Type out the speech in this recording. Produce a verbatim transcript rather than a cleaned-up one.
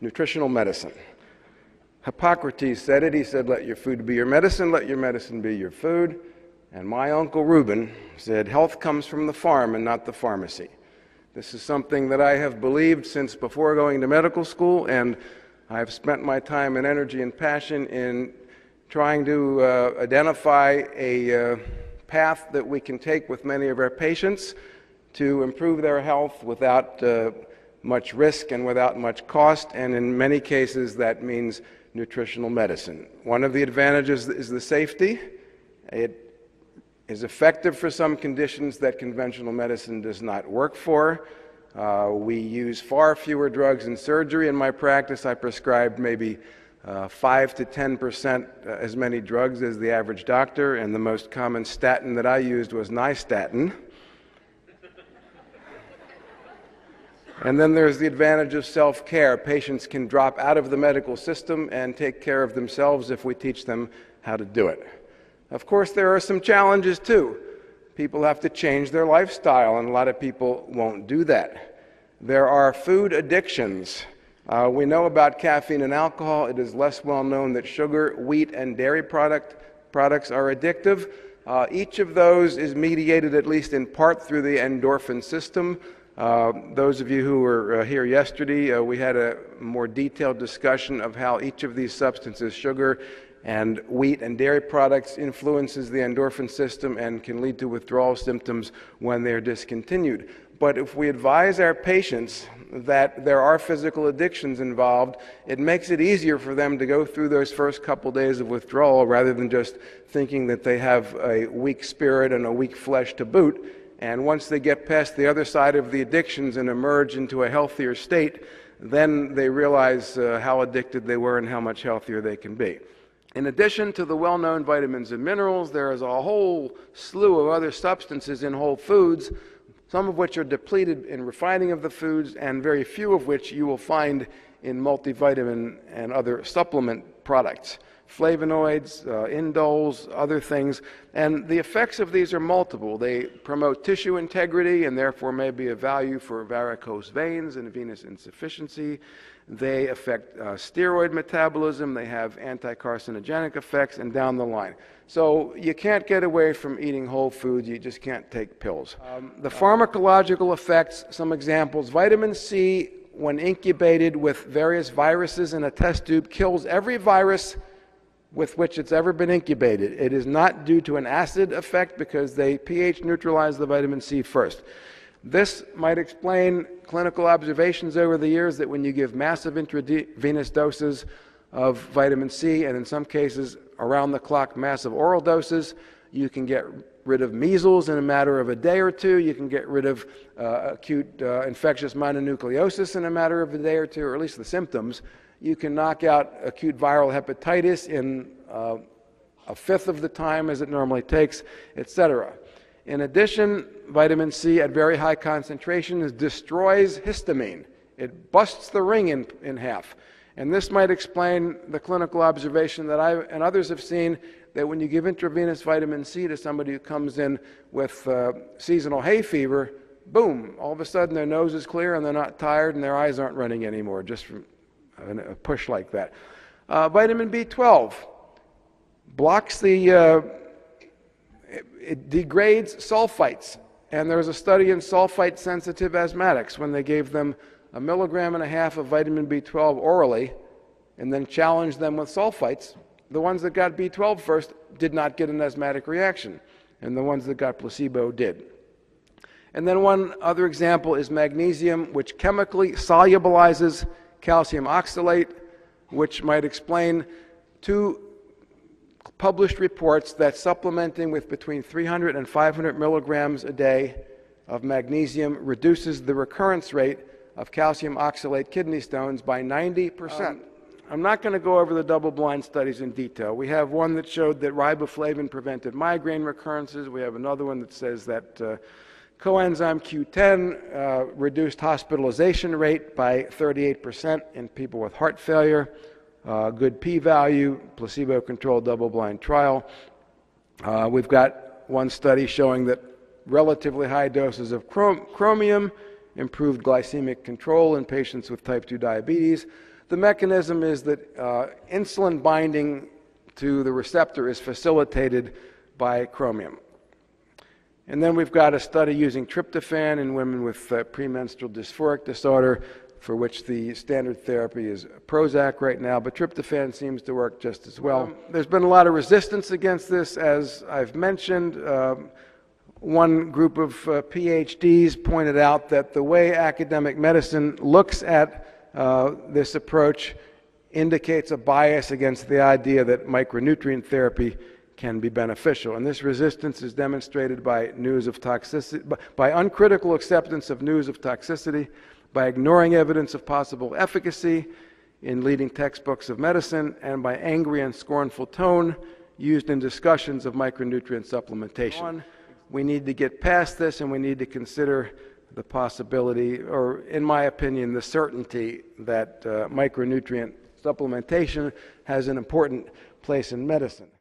nutritional medicine. Hippocrates said it. He said, let your food be your medicine, let your medicine be your food. And my Uncle Reuben said, health comes from the farm and not the pharmacy. This is something that I have believed since before going to medical school, and I've spent my time and energy and passion in trying to uh, identify a uh, path that we can take with many of our patients to improve their health without uh, much risk and without much cost, and in many cases that means nutritional medicine. One of the advantages is the safety. It is effective for some conditions that conventional medicine does not work for. Uh, we use far fewer drugs in surgery. In my practice, I prescribed maybe uh, five to ten percent as many drugs as the average doctor, and the most common statin that I used was nystatin. And then there's the advantage of self-care. Patients can drop out of the medical system and take care of themselves if we teach them how to do it. Of course, there are some challenges too. People have to change their lifestyle, and a lot of people won't do that. There are food addictions. Uh, we know about caffeine and alcohol. It is less well known that sugar, wheat, and dairy product, products are addictive. Uh, each of those is mediated, at least in part, through the endorphin system. Uh, those of you who were uh, here yesterday, uh, we had a more detailed discussion of how each of these substances, sugar and wheat and dairy products, influences the endorphin system and can lead to withdrawal symptoms when they're discontinued. But if we advise our patients that there are physical addictions involved, it makes it easier for them to go through those first couple days of withdrawal rather than just thinking that they have a weak spirit and a weak flesh to boot. And once they get past the other side of the addictions and emerge into a healthier state, then they realize uh, how addicted they were and how much healthier they can be. In addition to the well-known vitamins and minerals, there is a whole slew of other substances in whole foods, some of which are depleted in refining of the foods, and very few of which you will find in multivitamin and other supplement products. Flavonoids, uh, indoles, other things, and the effects of these are multiple. They promote tissue integrity and therefore may be of value for varicose veins and venous insufficiency. They affect uh, steroid metabolism, they have anti-carcinogenic effects, and down the line. So you can't get away from eating whole foods, you just can't take pills. Um, the pharmacological effects, some examples. Vitamin C, when incubated with various viruses in a test tube, kills every virus with which it's ever been incubated. It is not due to an acid effect because they pH neutralize the vitamin C first. This might explain clinical observations over the years that when you give massive intravenous doses of vitamin C, and in some cases around-the-clock massive oral doses, you can get rid of measles in a matter of a day or two. You can get rid of uh, acute uh, infectious mononucleosis in a matter of a day or two, or at least the symptoms. You can knock out acute viral hepatitis in uh, a fifth of the time as it normally takes, et cetera. In addition, vitamin C at very high concentrations destroys histamine. It busts the ring in, in half. And this might explain the clinical observation that I and others have seen, that when you give intravenous vitamin C to somebody who comes in with uh, seasonal hay fever, boom, all of a sudden their nose is clear and they're not tired and their eyes aren't running anymore, just from a push like that. Uh, vitamin B twelve blocks the, uh, it, it degrades sulfites. And there was a study in sulfite-sensitive asthmatics when they gave them a milligram and a half of vitamin B twelve orally and then challenged them with sulfites. The ones that got B twelve first did not get an asthmatic reaction, and the ones that got placebo did. And then one other example is magnesium, which chemically solubilizes calcium oxalate, which might explain two published reports that supplementing with between three hundred and five hundred milligrams a day of magnesium reduces the recurrence rate of calcium oxalate kidney stones by ninety percent. Um, I'm not going to go over the double-blind studies in detail. We have one that showed that riboflavin prevented migraine recurrences. We have another one that says that uh, coenzyme Q ten uh, reduced hospitalization rate by thirty-eight percent in people with heart failure. Uh, good p-value, placebo-controlled double-blind trial. Uh, we've got one study showing that relatively high doses of chrom chromium improved glycemic control in patients with type two diabetes. The mechanism is that uh, insulin binding to the receptor is facilitated by chromium. And then we've got a study using tryptophan in women with uh, premenstrual dysphoric disorder, for which the standard therapy is Prozac right now, but tryptophan seems to work just as well. Um, there's been a lot of resistance against this, as I've mentioned. Um, one group of uh, PhDs pointed out that the way academic medicine looks at uh, this approach indicates a bias against the idea that micronutrient therapy can be beneficial. And this resistance is demonstrated by news of toxicity, by uncritical acceptance of news of toxicity, by ignoring evidence of possible efficacy in leading textbooks of medicine, and by angry and scornful tone used in discussions of micronutrient supplementation. We need to get past this, and we need to consider the possibility, or in my opinion, the certainty that uh, micronutrient supplementation has an important place in medicine.